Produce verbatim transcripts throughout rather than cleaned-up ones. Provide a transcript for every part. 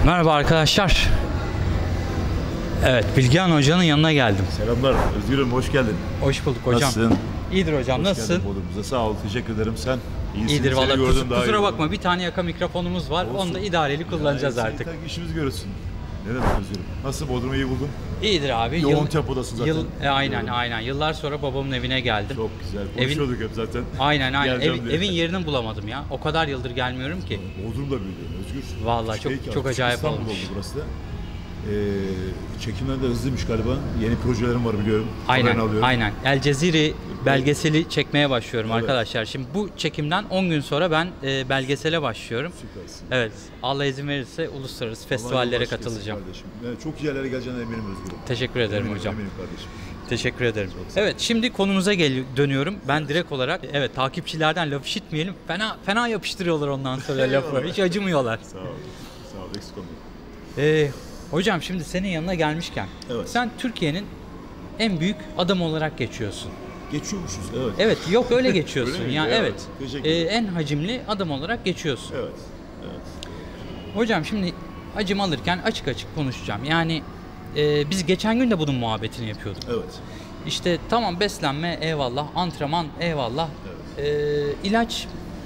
Merhaba arkadaşlar. Evet, Bilgehan Hoca'nın yanına geldim. Selamlar Özgür'üm, hoş geldin. Hoş bulduk hocam. Nasılsın? İyidir hocam, hoş nasılsın? Bodrum'uza. Sağ ol, teşekkür ederim. Sen iyisin. İyidir valla. Kus, kusura iyi bakma, oldu. bir tane yaka mikrofonumuz var. Olsun. Onu da idareli kullanacağız ya, artık. Tak işimiz görürsün. Ne demek Özgür'üm? Nasıl, Bodrum'u iyi buldun? İyidir abi. Yoğun Yıl, tempodasın zaten. Yıl, e, aynen Biliyorum. aynen. Yıllar sonra babamın evine geldim. Çok güzel. Konuşuyorduk evin, hep zaten. Aynen aynen. Ev, diye. evin yerini bulamadım ya. O kadar yıldır gelmiyorum ki. Bodrum da büyüdü Özgür. Vallahi çok Şey, çok acayip İstanbul olmuş. oldu burası da. Ee, çekimler de hızlıymış galiba. Yeni projelerim var biliyorum. Aynen, alıyorum. aynen. El Cezire belgeseli çekmeye başlıyorum Evet. arkadaşlar. Şimdi bu çekimden on gün sonra ben e, belgesele başlıyorum. Süpersin. Evet. Allah izin verirse uluslararası festivallere katılacağım. Kardeşim. Evet, çok iyi yerlere geleceğine eminim Özgür'üm. Teşekkür ederim Eminim, hocam. Eminim kardeşim. Teşekkür ederim. Evet, şimdi konumuza gel dönüyorum. Ben direkt olarak evet takipçilerden laf işitmeyelim. Fena fena yapıştırıyorlar ondan sonra lafı. Hiç acımıyorlar. Sağ ol. Sağ ol. Eksik olmayın. Ee, hocam şimdi senin yanına gelmişken Evet. sen Türkiye'nin en büyük adam olarak geçiyorsun. Geçiyormuşuz, evet. Evet, yok öyle geçiyorsun. Öyle mi? Yani Evet, evet. teşekkür Ee, ederim. en hacimli adam olarak geçiyorsun. Evet, evet. Hocam şimdi hacim alırken açık açık konuşacağım. Yani e, biz geçen gün de bunun muhabbetini yapıyorduk. Evet. İşte tamam, beslenme eyvallah, antrenman eyvallah, Evet. ee, ilaç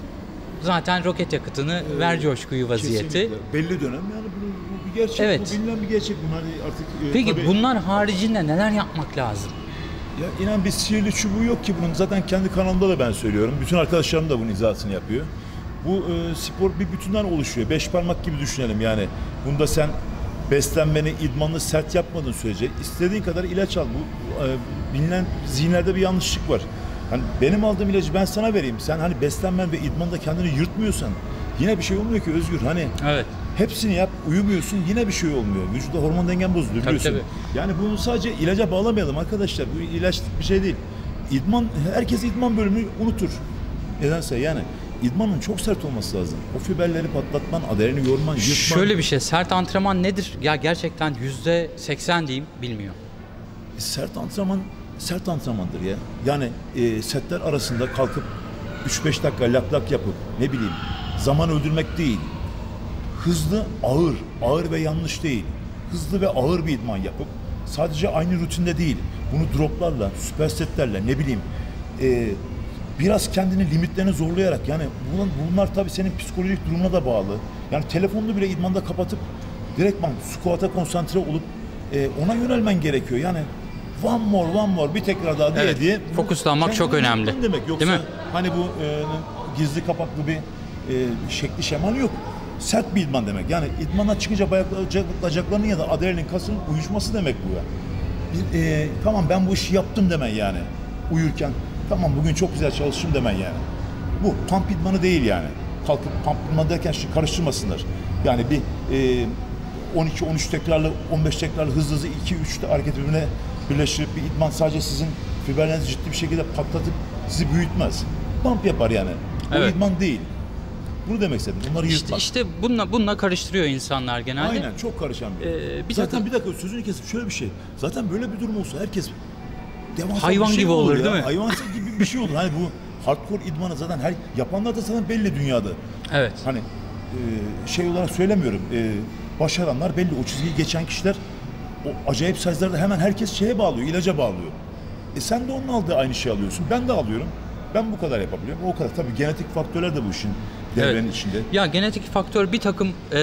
zaten roket yakıtını Evet. ver coşkuyu vaziyeti. Kesinlikle. Belli dönem yani bu, bu bir gerçek, Evet. bu bilinen bir gerçek. Bunlar artık e, Peki tabii, bunlar haricinde neler yapmak lazım? ya inan bir sihirli çubuğu yok ki bunun. Zaten kendi kanalımda da ben söylüyorum. Bütün arkadaşlarım da bunun izahını yapıyor. Bu e, spor bir bütünden oluşuyor. Beş parmak gibi düşünelim yani. Bunda sen beslenmeni, idmanını sert yapmadığın sürece istediğin kadar ilaç al. Bu e, bilinen zihinlerde bir yanlışlık var. Hani benim aldığım ilacı ben sana vereyim. Sen hani beslenmen ve idmanda kendini yırtmıyorsan yine bir şey olmuyor ki Özgür. Hani Evet. hepsini yap, uyumuyorsun, yine bir şey olmuyor. Vücuda hormon dengen bozuluyor Tabii, biliyorsun. tabii. Yani bunu sadece ilaca bağlamayalım arkadaşlar. Bu ilaçlık bir şey değil. İdman, herkes idman bölümünü unutur. Nedense yani idmanın çok sert olması lazım. O fiberleri patlatman, adrenalini yorman, yırtman. Şöyle bir şey, sert antrenman nedir? Ya gerçekten yüzde seksen diyeyim, bilmiyor. Sert antrenman, sert antrenmandır ya. Yani e, setler arasında kalkıp üç beş dakika lak lak yapıp ne bileyim zaman öldürmek değil. Hızlı, ağır, ağır ve yanlış değil. Hızlı ve ağır bir idman yapıp sadece aynı rutinde değil. Bunu droplarla, süper setlerle ne bileyim e, biraz kendini limitlerini zorlayarak yani bunlar, bunlar tabii senin psikolojik durumuna da bağlı. Yani telefonunu bile idmanda kapatıp direktman squat'a konsantre olup e, ona yönelmen gerekiyor. Yani one more, one more, bir tekrar daha diye Evet, diye. fokuslanmak çok kendini önemli. yırtman demek. Yoksa Değil mi? hani bu e, gizli kapaklı bir e, şekli şemal yok. Sert bir idman demek. Yani idmana çıkınca bacaklarının ya da adrenalin kasının uyuşması demek bu ya. Bir, e, tamam ben bu işi yaptım demen yani. Uyurken tamam bugün çok güzel çalıştım demen yani. Bu pump idmanı değil yani. Kalkıp pump idmanı derken şimdi karıştırmasınlar. Yani bir e, on iki on üç tekrarlı, on beş tekrarlı hızlı hızlı iki üç hareket birbirine birleştirip bir idman sadece sizin fiberlerinizi ciddi bir şekilde patlatıp sizi büyütmez. Pump yapar yani. O Evet. idman değil. Bunu demek istedim. Bunları İşte, yırtmaz. işte bununla, bununla karıştırıyor insanlar genelde. Aynen, çok karışan bir. Ee, bir Zaten takım- bir dakika sözünü kesip şöyle bir şey. Zaten böyle bir durum olsa herkes devasa Hayvan bir şey gibi olur, ya. değil mi? Hayvan gibi bir şey olur. Hani bu hardcore idmanı zaten her yapanlar da zaten belli dünyada. Evet. Hani e, şey olarak söylemiyorum. E, başaranlar belli. O çizgiyi geçen kişiler o acayip size'larda hemen herkes şeye bağlıyor, ilaca bağlıyor. E sen de onun aldığı aynı şeyi alıyorsun. Ben de alıyorum. Ben bu kadar yapabiliyorum. O kadar. Tabii genetik faktörler de bu işin devrenin Evet. içinde. Ya genetik faktör bir takım eee,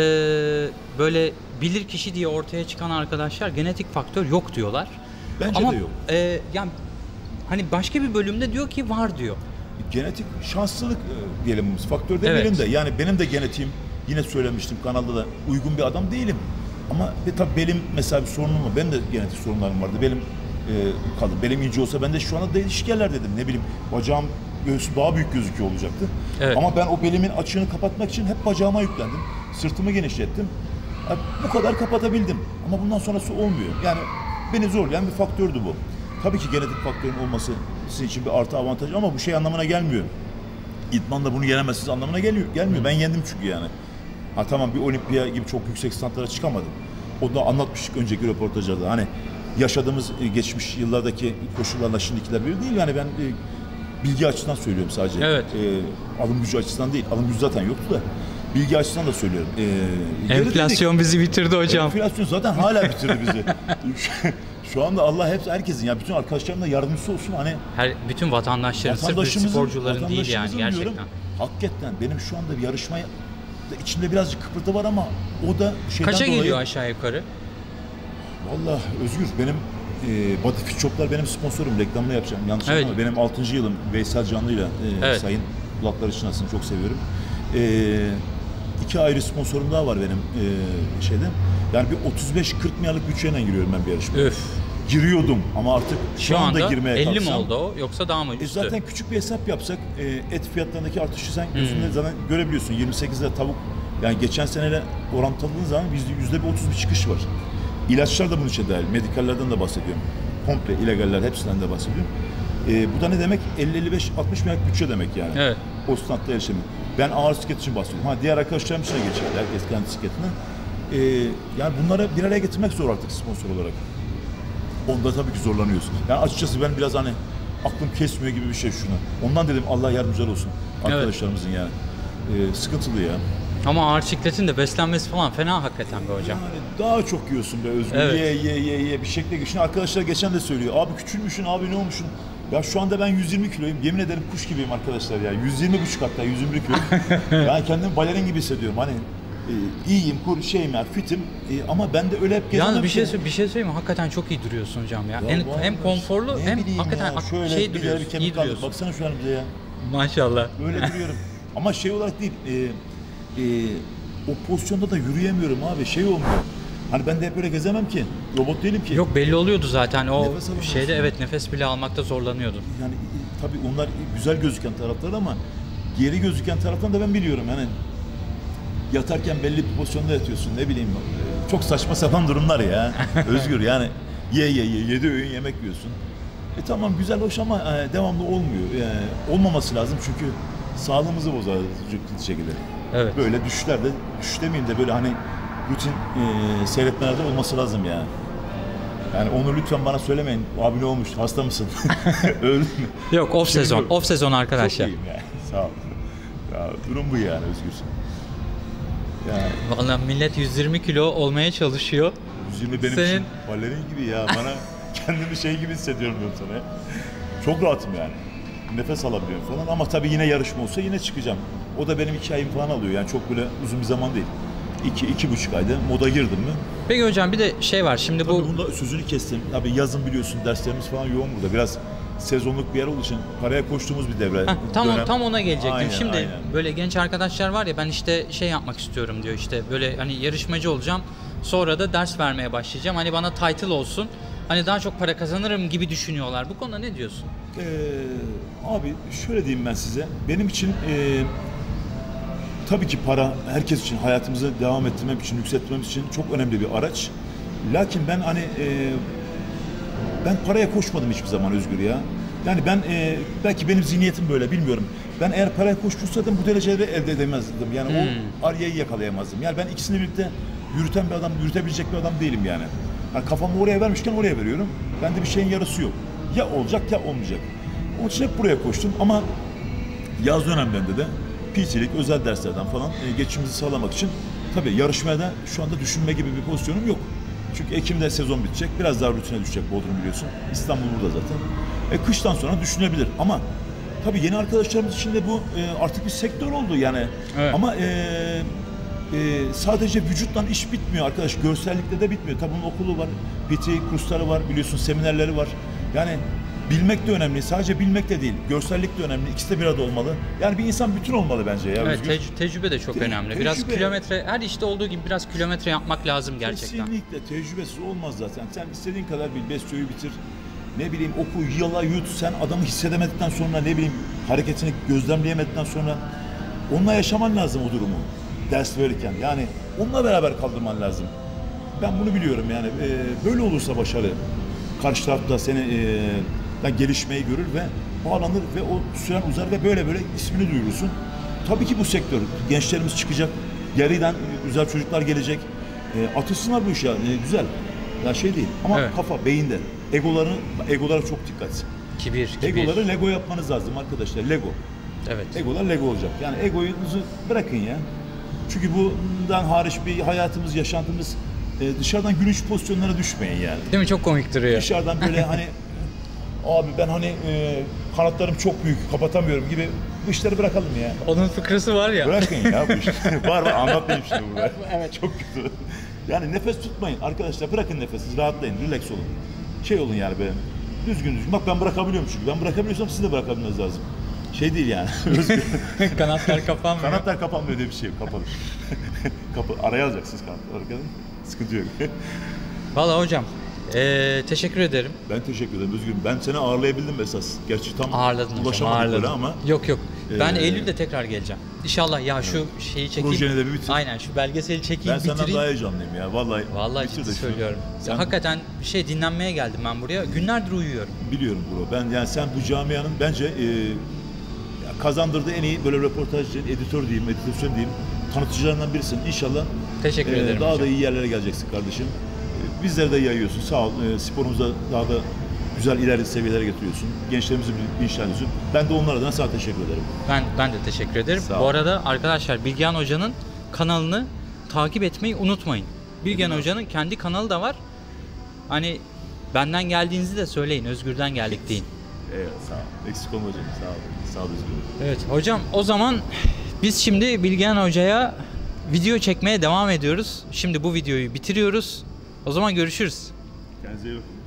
böyle bilir kişi diye ortaya çıkan arkadaşlar genetik faktör yok diyorlar. Bence Ama de yok. eee, yani hani başka bir bölümde diyor ki var diyor. Genetik şanslılık e, diyelim faktör demeyelim Evet. de yani benim de genetiğim yine söylemiştim kanalda da uygun bir adam değilim. Ama e, tabii belim mesela bir sorunum var. Benim de genetik sorunlarım vardı. Benim e, kalın. Belim ince olsa ben de şu anda değişik yerler dedim. Ne bileyim bacağım göğsü daha büyük gözüküyor olacaktı. Evet. Ama ben o belimin açığını kapatmak için hep bacağıma yüklendim. Sırtımı genişlettim. Ya, bu kadar kapatabildim. Ama bundan sonrası olmuyor. Yani beni zorlayan bir faktördü bu. Tabii ki genetik faktörün olması sizin için bir artı avantaj ama bu şey anlamına gelmiyor. İdmanla bunu yenemezsiniz anlamına geliyor. Gelmiyor. Ben yendim çünkü yani. Ha tamam bir olimpiya gibi çok yüksek standlara çıkamadım. O da anlatmıştık önceki röportajlarda. Hani yaşadığımız geçmiş yıllardaki koşullarla şimdikiler bir değil. Yani ben bilgi açısından söylüyorum sadece. Evet. E, alım gücü açısından değil. Alım gücü zaten yoktu da. bilgi açısından da söylüyorum. Ee, Enflasyon bizi bitirdi hocam. Enflasyon zaten hala bitirdi bizi. Şu anda Allah hepsi herkesin ya bütün arkadaşlarım da yardımcısı olsun hani her bütün vatandaşların sırf sporcuların değil yani gerçekten. Diyorum, hakikaten benim şu anda bir yarışmaya içinde birazcık kıpırtı var ama o da şeyden Kaça dolayı. geliyor aşağı yukarı? Vallahi Özgür benim e, Body Fit Shop'lar benim sponsorum, reklamını yapacağım. Yanlış evet. ama benim altıncı yılım Veysel Canlı'yla e, evet. Sayın kulakları çınlasın, çok seviyorum. E, iki ayrı sponsorum daha var benim e, şeyde. Yani bir otuz beş kırk milyarlık bütçeyle giriyorum ben bir yarışmaya. Öf. Giriyordum ama artık şu, şu anda, anda girmeye elli kalksam, mi oldu o yoksa daha mı üstü? E zaten küçük bir hesap yapsak e, et fiyatlarındaki artışı sen gözünde hmm. zaten görebiliyorsun. yirmi sekizde tavuk yani geçen seneyle orantıladığın zaman bizde yüzde bir otuz bir çıkış var. İlaçlar da bunun içinde dahil. Medikallerden de bahsediyorum. Komple illegaller hepsinden de bahsediyorum. E, bu da ne demek? elli elli beş altmış milyar bütçe demek yani. Evet. O standta erişimi. Ben ağır bisiklet için bahsediyorum. Ha diğer arkadaşlarım için de geçerli. Herkes kendi bisikletine. E, yani bunları bir araya getirmek zor artık sponsor olarak. Onda tabii ki zorlanıyorsun. Yani açıkçası ben biraz hani aklım kesmiyor gibi bir şey şuna. Ondan dedim Allah yardımcılar olsun arkadaşlarımızın evet. yani. E, sıkıntılı ya. Ama ağır sikletin de beslenmesi falan fena hakikaten be hocam. Yani daha çok yiyorsun be Özgür. Evet. Ye ye ye ye bir şekilde. Şimdi arkadaşlar geçen de söylüyor. Abi küçülmüşsün, abi ne olmuşsun? Ya şu anda ben yüz yirmi kiloyum. Yemin ederim kuş gibiyim arkadaşlar ya. yüz yirmi buçuk hatta yüz yirmi kiloyum. Yani kendimi balerin gibi hissediyorum. Hani e, iyiyim, kur şeyim ya, fitim. E, ama ben de öyle hep gezemem. Yalnız bir şey bir şey söyleyeyim mi? Hakikaten çok iyi duruyorsun hocam ya. ya en, hem konforlu hem hakikaten ya, şöyle şey duruyorsun. Bir iyi duruyorsun. Baksana şu an bize ya. Maşallah. Böyle duruyorum. Ama şey olarak değil. E, e, o pozisyonda da yürüyemiyorum abi. Şey olmuyor. Hani ben de hep böyle gezemem ki. Robot değilim ki. Yok belli oluyordu zaten o şeyde evet nefes bile almakta zorlanıyordun. Yani tabii onlar güzel gözüken taraflar ama geri gözüken taraftan da ben biliyorum yani yatarken belli bir pozisyonda yatıyorsun ne bileyim çok saçma sapan durumlar ya. Özgür yani ye ye ye yedi öğün yemek yiyorsun. E tamam güzel hoş ama e, devamlı olmuyor. E, olmaması lazım çünkü sağlığımızı bozar ciddi şekilde. Evet. Böyle düşüşler de düş demeyeyim de böyle hani rutin e, seyretmelerde olması lazım yani. Yani onu lütfen bana söylemeyin. Abi ne olmuş? Hasta mısın? Öldün mü? Yok off Şimdi sezon. yok. Off sezon arkadaşlar. Çok iyiyim yani. Sağ ol. Ya, durum bu yani Özgür. Yani. Vallahi millet yüz yirmi kilo olmaya çalışıyor. yüz yirmi benim Senin... için balerin gibi ya. Bana kendimi şey gibi hissediyorum diyorum sana ya. Çok rahatım yani. Nefes alabiliyorum falan ama tabii yine yarışma olsa yine çıkacağım. O da benim iki ayım falan alıyor yani çok böyle uzun bir zaman değil. İki, iki buçuk ayda moda girdim mi? Peki hocam bir de şey var şimdi tabii bu... Bunda sözünü kestim. Tabii yazın biliyorsun derslerimiz falan yoğun burada. Biraz sezonluk bir yer olduğu için paraya koştuğumuz bir devre. Heh, tam, dönem. tam ona gelecektim. Aynen, şimdi aynen. böyle genç arkadaşlar var ya ben işte şey yapmak istiyorum diyor işte böyle hani yarışmacı olacağım. Sonra da ders vermeye başlayacağım. Hani bana title olsun. Hani daha çok para kazanırım gibi düşünüyorlar. Bu konuda ne diyorsun? Ee, abi şöyle diyeyim ben size. Benim için e, tabii ki para herkes için hayatımızı devam ettirmem için, yükseltmemiz için çok önemli bir araç. Lakin ben hani e, ben paraya koşmadım hiçbir zaman Özgür ya. Yani ben e, belki benim zihniyetim böyle bilmiyorum. Ben eğer paraya koştursaydım bu dereceleri elde edemezdim. Yani hmm. o aryayı yakalayamazdım. Yani ben ikisini birlikte yürüten bir adam, yürütebilecek bir adam değilim yani. Yani kafamı oraya vermişken oraya veriyorum. Bende bir şeyin yarısı yok. Ya olacak ya olmayacak. Onun için hep buraya koştum ama yaz dönemlerinde de P T'lik, özel derslerden falan e, geçimimizi sağlamak için tabii yarışmaya da şu anda düşünme gibi bir pozisyonum yok. Çünkü Ekim'de sezon bitecek. Biraz daha rutine düşecek Bodrum biliyorsun. İstanbul burada zaten. E, kıştan sonra düşünebilir ama tabii yeni arkadaşlarımız için de bu e, artık bir sektör oldu yani. Evet. Ama e, e, sadece vücutla iş bitmiyor arkadaş. Görsellikle de bitmiyor. Tabii bunun okulu var, P T kursları var, biliyorsun seminerleri var. Yani bilmek de önemli. Sadece bilmek de değil. Görsellik de önemli. İkisi de bir arada olmalı. Yani bir insan bütün olmalı bence. Ya, evet, tec- tecrübe de çok Te- önemli. Tecrübe. Biraz kilometre, her işte olduğu gibi biraz kilometre yapmak lazım gerçekten. Kesinlikle. Tecrübesiz olmaz zaten. Sen istediğin kadar bil, besyoyu bitir. Ne bileyim oku, yala, yut. Sen adamı hissedemedikten sonra ne bileyim hareketini gözlemleyemedikten sonra onunla yaşaman lazım o durumu. Ders verirken. Yani onunla beraber kaldırman lazım. Ben bunu biliyorum yani. E, böyle olursa başarı. Karşı tarafta seni e, gelişmeyi görür ve bağlanır ve o süren uzar ve böyle böyle ismini duyurursun. Tabii ki bu sektör. Gençlerimiz çıkacak. Geriden güzel çocuklar gelecek. E, atılsınlar bu işe. E, güzel. Ya şey değil. Ama evet. Kafa, beyinde. Egolarını, egolara çok dikkat. Kibir, kibir. Egoları Lego yapmanız lazım arkadaşlar. Lego. Evet. Egolar Lego olacak. Yani egonuzu bırakın ya. Çünkü bundan hariç bir hayatımız, yaşantımız e, dışarıdan gülünç pozisyonlara düşmeyin yani. Değil mi? Çok komik duruyor. Dışarıdan böyle hani abi ben hani e, kanatlarım çok büyük kapatamıyorum gibi bu işleri bırakalım ya. Onun fıkrası var ya. Bırakın ya bu işleri. var var anlatmayayım şimdi burada. Evet. Çok kötü. Yani nefes tutmayın arkadaşlar, bırakın nefesinizi, rahatlayın, relax olun. Şey olun yani böyle düzgün düzgün. Bak ben bırakabiliyorum çünkü. Ben bırakabiliyorsam siz de bırakabilmeniz lazım. Şey değil yani. Kanatlar kapanmıyor. Kanatlar kapanmıyor diye bir şey yok. Kapalı. Kapı, araya alacaksınız kanatları. Arkadaşlar. Sıkıntı yok. Vallahi hocam ee, teşekkür ederim. Ben teşekkür ederim Özgür'üm. Ben seni ağırlayabildim esas. Gerçi tam Ağırladın hocam, ulaşamadık ağırladın. böyle ama. Yok yok. Ben Ee, Eylül'de tekrar geleceğim. İnşallah ya şu şeyi çekeyim. Projeni de bir bitir. Aynen şu belgeseli çekeyim, Ben senden bitireyim. daha heyecanlıyım ya. Vallahi. Vallahi bitir ciddi de şunu. söylüyorum. Sen- Hakikaten bir şey dinlenmeye geldim ben buraya. Günlerdir uyuyorum. Biliyorum bro. Ben yani sen bu camianın bence e, ya kazandırdığı en iyi böyle röportajcı, editör diyeyim, meditasyon diyeyim, tanıtıcılarından birisin. İnşallah Teşekkür ederim daha hocam. da iyi yerlere geleceksin kardeşim. E, bizleri de yayıyorsun. Sağ ol. E, sporumuza daha da güzel ileri seviyelere getiriyorsun. Gençlerimizi bilinçlendiriyorsun. Ben de onlar adına sana teşekkür ederim. Ben ben de teşekkür ederim. Sağ Bu ol. arada arkadaşlar Bilgehan Hoca'nın kanalını takip etmeyi unutmayın. Bilgehan Hoca'nın kendi kanalı da var. Hani benden geldiğinizi de söyleyin. Özgür'den geldik deyin. Evet sağ ol. Eksik olma hocam. Sağ ol. Sağ ol Özgür. Evet hocam o zaman biz şimdi Bilgehan Hoca'ya video çekmeye devam ediyoruz. Şimdi bu videoyu bitiriyoruz. O zaman görüşürüz. Kendinize iyi bakın.